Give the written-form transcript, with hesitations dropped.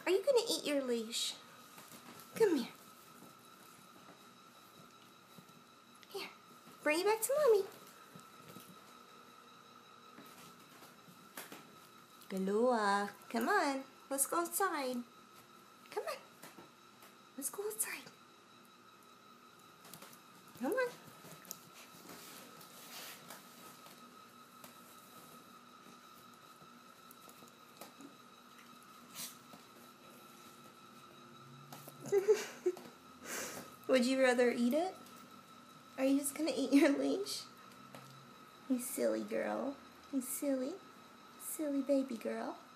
Are you gonna eat your leash? Come here. Here, bring it back to Mommy. Kahlua, come on. Let's go outside. Come on. Let's go outside. Come on. Would you rather eat it? Are you just gonna eat your leash? You silly girl. You silly baby girl.